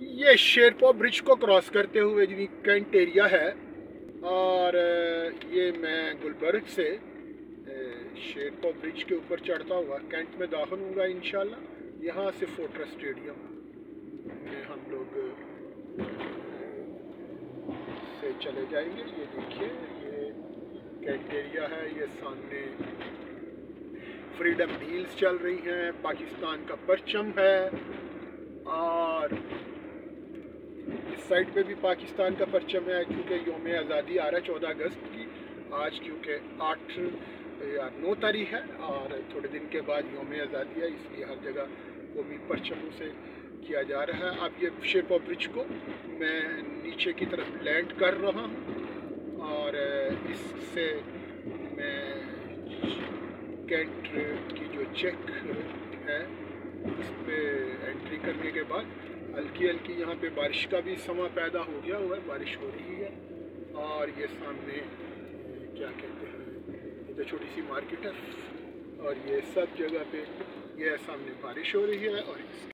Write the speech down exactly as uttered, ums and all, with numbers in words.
ये शेरपो ब्रिज को क्रॉस करते हुए जी कैंट एरिया है और ये मैं गुलबर्ग से शेरपो ब्रिज के ऊपर चढ़ता हुआ कैंट में दाखिल होऊंगा इंशाल्लाह। यहाँ से फोर्ट्रेस स्टेडियम में हम लोग से चले जाएंगे। ये देखिए ये कैंट एरिया है, ये सामने फ्रीडम व्हील्स चल रही हैं, पाकिस्तान का परचम है और इस साइड पे भी पाकिस्तान का परचम है क्योंकि योम आज़ादी आ रहा है चौदह अगस्त की। आज क्योंकि आठ या नौ तारीख है और थोड़े दिन के बाद योम आज़ादी है, इसलिए हर जगह कौमी परचमों से किया जा रहा है। अब ये शेरपो ब्रिज को मैं नीचे की तरफ लैंड कर रहा हूँ और इससे मैं कैंट की जो चेक है उस पर एंट्री करने के बाद हल्की हल्की यहाँ पे बारिश का भी समा पैदा हो गया हुआ है, बारिश हो रही है। और ये सामने क्या कहते हैं, ये तो छोटी सी मार्केट है और ये सब जगह पे ये सामने बारिश हो रही है और